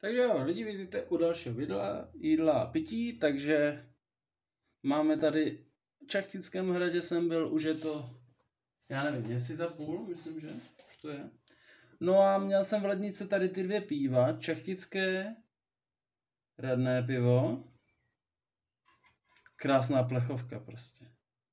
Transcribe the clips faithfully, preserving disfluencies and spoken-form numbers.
Takže jo, lidi, vidíte u dalšího videa jídla a pití, takže máme tady v Čachtickém hradě jsem byl, už je to, já nevím, měsíc a půl, myslím, že už to je. No a měl jsem v lednici tady ty dvě piva, Čachtické radné pivo, krásná plechovka prostě.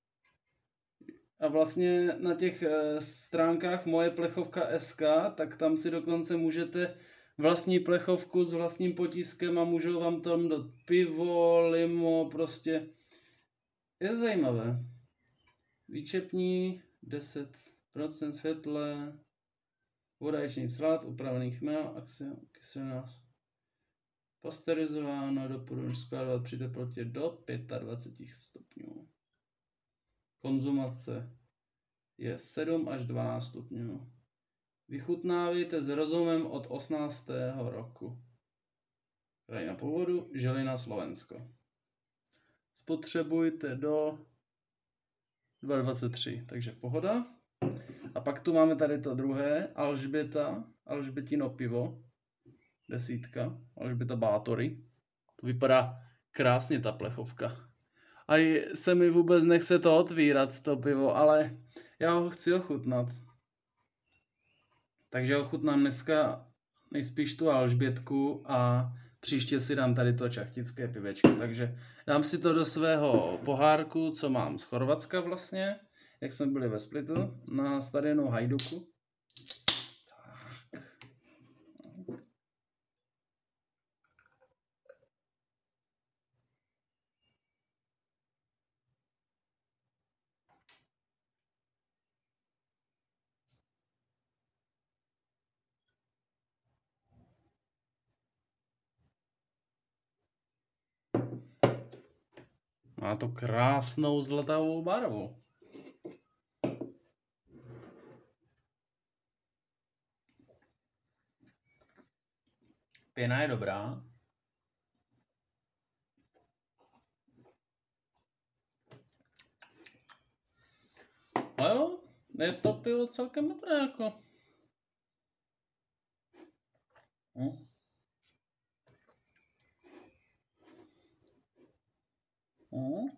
A vlastně na těch stránkách moje plechovka tečka es ká, tak tam si dokonce můžete vlastní plechovku s vlastním potiskem a můžou vám tam dát pivo, limo, prostě je to zajímavé. Výčepní, deset procent světle, voda ječný salát, upravený chmel, kyselina, pasteurizováno, doporučuji skládat při teplotě do dvacet pět stupňů. Konzumace je sedm až dvanáct stupňů. Vychutnávejte s rozumem od osmnáctého roku. Krajina původu, Žilina, Slovensko. Spotřebujte do dvacet tři, takže pohoda. A pak tu máme tady to druhé, Alžběta, Alžbětino pivo, desítka, Alžběta Bátory. To vypadá krásně ta plechovka. A se mi vůbec nechce to otvírat, to pivo, ale já ho chci ochutnat. Takže ochutnám dneska nejspíš tu Alžbětku a příště si dám tady to čachtické pivečko. Takže dám si to do svého pohárku, co mám z Chorvatska vlastně, jak jsme byli ve Splitu, na stadionu Hajduku. Tak. Má to krásnou zlatavou barvu. Pěna je dobrá. A jo, je to pivo celkem dobré jako. Hm. Hm.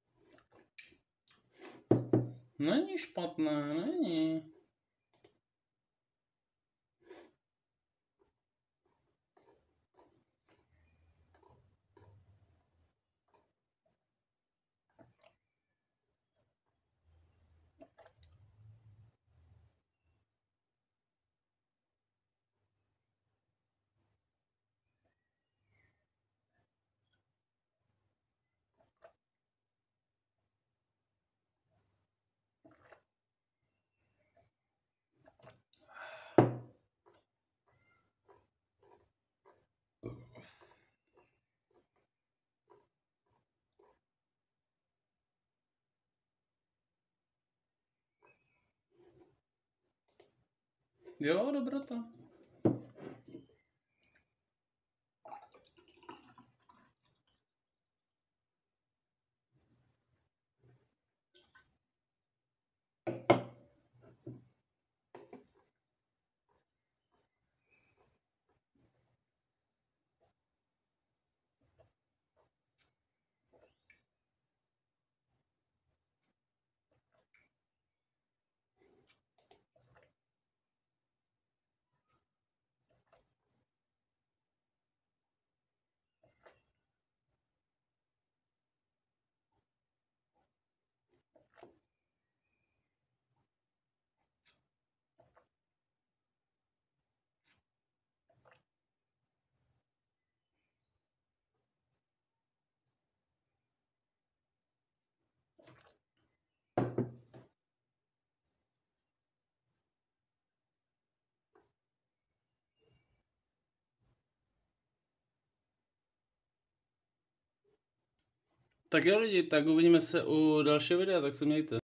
Není špatné, není. Jo, dobrota. Tak jo lidi, tak uvidíme se u dalšího videa, tak se mějte.